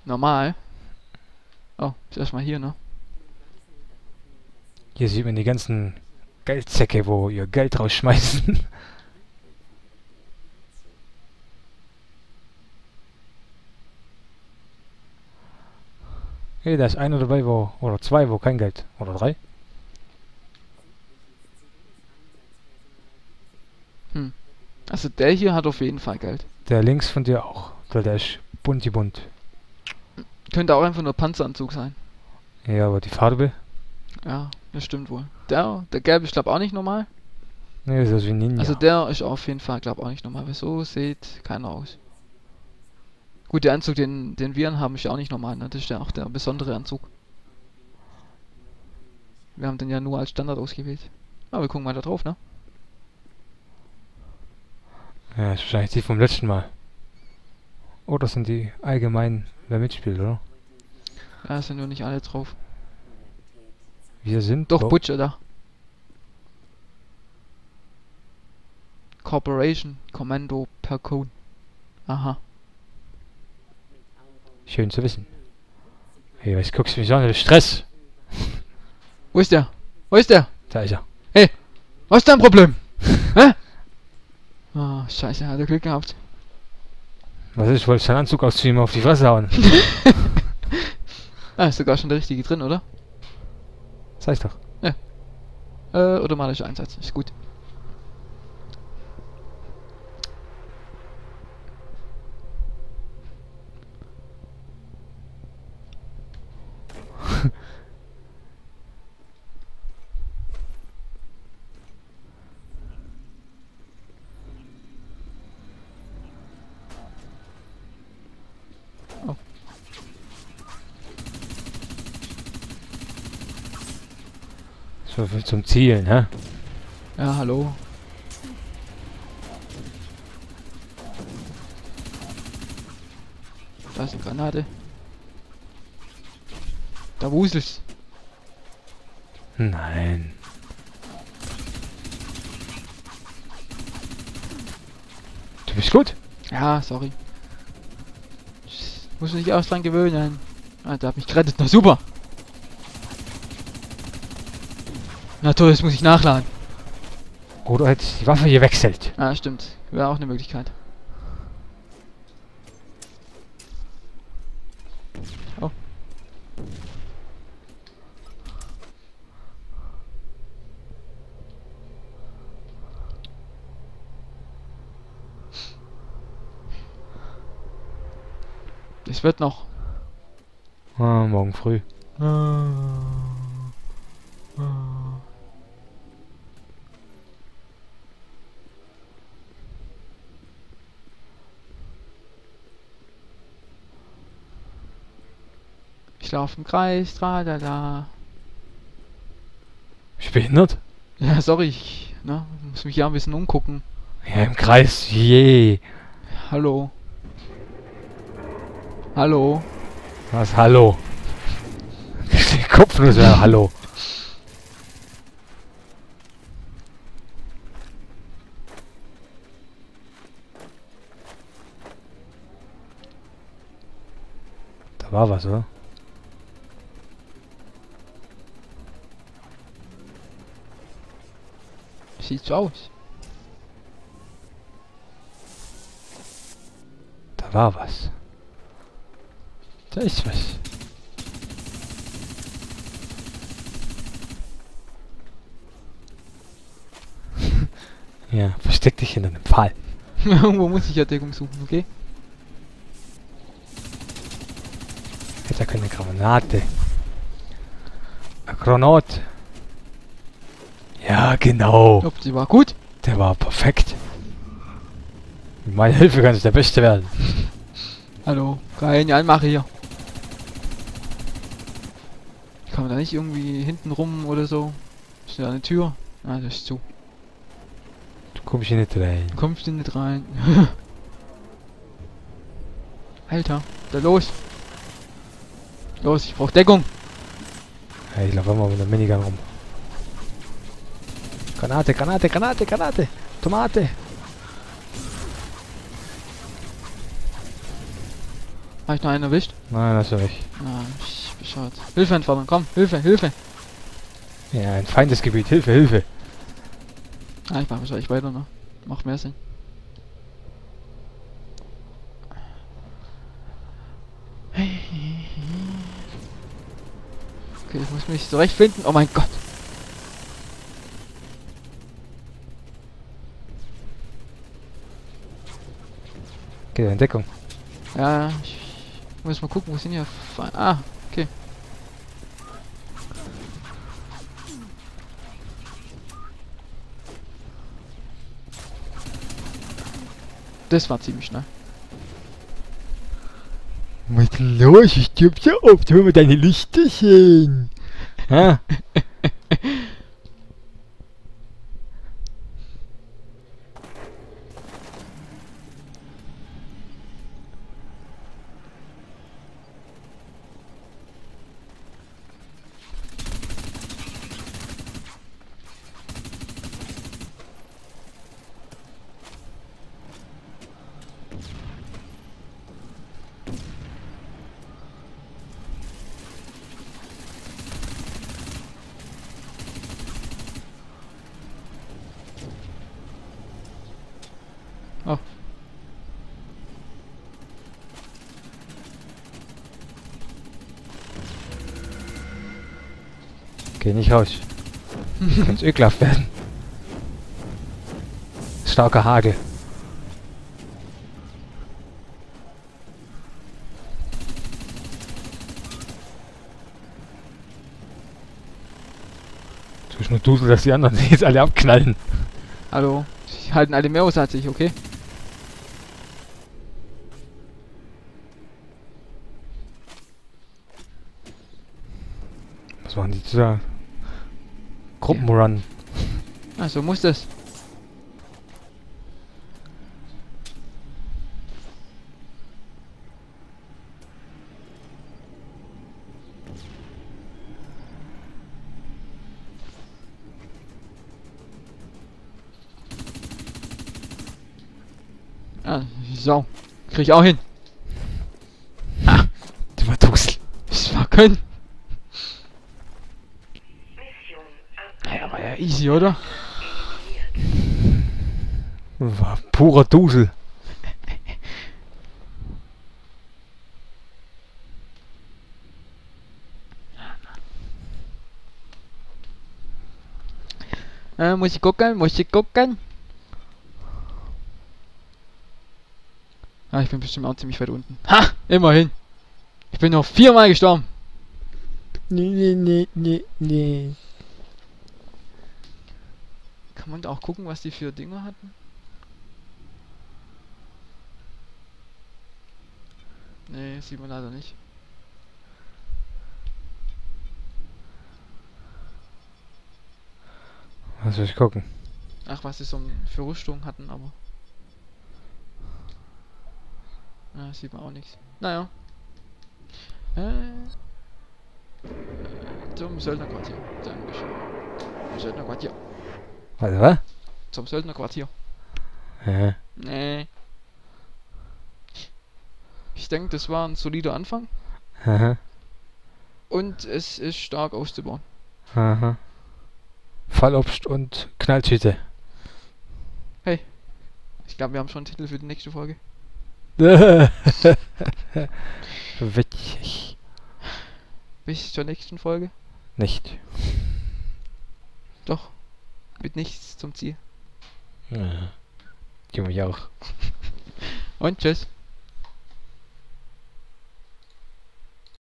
Normal. Oh, ist erstmal hier, ne? Hier sieht man die ganzen Geldsäcke, wo ihr Geld rausschmeißen. Hey, da ist einer dabei, wo, oder zwei, wo kein Geld. Oder drei. Hm. Also der hier hat auf jeden Fall Geld. Der links von dir auch. Der ist bunt. Könnte auch einfach nur Panzeranzug sein. Ja, aber die Farbe? Ja, das stimmt wohl. Der gelbe ist glaube auch nicht normal. Ne, das ist wie ein Ninja. Also der ist auf jeden Fall glaube auch nicht normal. Weil so sieht keiner aus. Gut, der Anzug, den wir haben, ist ja auch nicht normal, ne? Das ist ja auch der besondere Anzug. Wir haben den ja nur als Standard ausgewählt. Aber wir gucken mal da drauf, ne? Ja, ist wahrscheinlich die vom letzten Mal. Oh, das sind die allgemeinen, wer mitspielt, oder? Ja, sind nur nicht alle drauf. Wir sind... Doch, oh, Butcher da. Corporation, Commando, Percone. Aha. schön zu wissen. Hey, was guckst du mich an? Das ist Stress. Wo ist der? Wo ist der? Da ist er. Hey, was ist dein Problem? Hä? Oh, scheiße, hat er Glück gehabt. Was ist? Ich wollte seinen Anzug ausziehen und auf die Fresse hauen. Ah, ist sogar schon der richtige drin, oder? Sag ich doch. Automatischer Einsatz, ist gut. Oh. So viel zum Zielen, hä? Ja, hallo. Da ist eine Granate. Da wuselt's. Nein. Du bist gut? Ja, sorry. Ich muss mich erst dran gewöhnen. Ah, der hat mich gerettet. Na super. Na toll, jetzt muss ich nachladen. Oder hättest die Waffe gewechselt? Ah, stimmt. Wäre auch eine Möglichkeit. Oh. Es wird noch. Ah, morgen früh. Ich laufe im Kreis, tralala. Bist du behindert? Ja, sorry, ich muss mich ja ein bisschen umgucken. Ja, im Kreis. Je. Hallo. Hallo. Was? Hallo. Kopfnuss, ja, hallo. Da war was, oder? Sieht so aus. Da war was. Da ist was. Ja, versteck dich hinter einem Pfahl. Irgendwo muss ich ja Deckung suchen, okay? Jetzt hat keine Granate. Eine Granate. Ja, genau. Ich glaube, die war gut. Der war perfekt. Mit meiner Hilfe kannst du der Beste werden. Hallo. Keine Anmache hier. Kann man da nicht irgendwie hinten rum oder so? Ist da eine Tür? Ah, das ist zu. Du kommst hier nicht rein. Du kommst hier nicht rein. Alter, da los. Los, ich brauch Deckung. Ja, ich laufe immer mit der Minigun rum. Granate, Granate, Granate, Granate. Tomate. Habe ich noch einen erwischt? Nein, hast du nicht. Ah, bescheuert. Hilfe entfernen, komm, Hilfe, Hilfe. Ja, ein Feindesgebiet. Hilfe, Hilfe. Ah, ich mach wahrscheinlich weiter noch. Macht mehr Sinn. Okay, ich muss mich zurechtfinden. Oh mein Gott. Geht in Deckung. Ja, ich muss mal gucken, wo sind hier. Ah, okay. Das war ziemlich schnell. Was ist denn los? Ich stirb so oft. Hol mir deine Lichterchen. Ha? Oh. Geh nicht raus. Kann's ekelhaft werden. Starker Hagel. Du nur duseln, dass die anderen jetzt alle abknallen. Hallo. Die halten alle mehr aus als ich, okay? Was machen die da? Gruppenrun. Ah, so muss das. Ah, so. Krieg ich auch hin. Ah, Du war Dusel. das war können. Ja, war ja easy, oder? War purer Dusel. Muss ich gucken, muss ich gucken. Ah, ich bin bestimmt auch ziemlich weit unten. Ha! Immerhin. Ich bin noch 4-mal gestorben. Nee. Kann man da auch gucken, was die für Dinger hatten? Nee, sieht man leider nicht. Was soll ich gucken? Ach, was sie so für Rüstung hatten, aber... Ja, sieht man auch nichts. Naja. Zum Söldnerquartier. Dankeschön. Söldnerquartier. Warte, was? Zum Söldnerquartier. Ja. Nee. Ich denke, das war ein solider Anfang. Aha. Und es ist stark auszubauen. Aha. Fallobst und Knalltüte. Ich glaube, wir haben schon einen Titel für die nächste Folge. Witzig. Bis zur nächsten Folge. Nicht. Doch. Mit nichts zum Ziel. Ja. Die mich auch. Und tschüss.